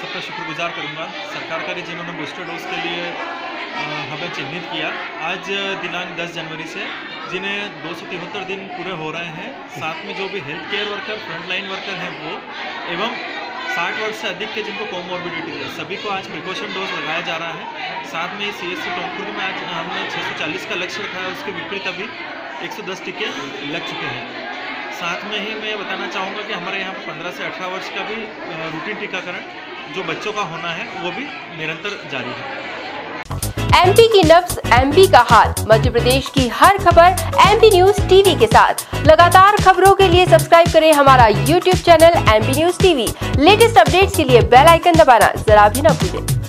सबका शुक्रगुजार करूंगा सरकार का जिन्होंने बूस्टर डोज के लिए हमें चिन्हित किया। आज दिनांक 10 जनवरी से जिन्हें 273 दिन पूरे हो रहे हैं, साथ में जो भी health care worker, frontline worker हैं वो, एवं 60 वर्ष से अधिक के जिनको कोमॉर्बिडिटी है, सभी को आज प्रिकॉशन डोज लगाया जा रहा है। साथ में CSC टोंकपुर में आज हमने 640 का लक्ष्य रखा है, उसके विपरीत अभी 110 टीके लग चुके हैं। साथ में ही मैं बताना चाहूँगा कि हमारे यहाँ पर 15 से 18 वर्ष का भी रूटीन टीकाकरण जो बच्चों का होना है वो भी निरंतर जारी है। MP की नब्ज, MP का हाल, मध्य प्रदेश की हर खबर MP न्यूज TV के साथ। लगातार खबरों के लिए सब्सक्राइब करें हमारा YouTube channel MP news TV। Latest updates के लिए बेल आइकन दबाना जरा भी न भूलें।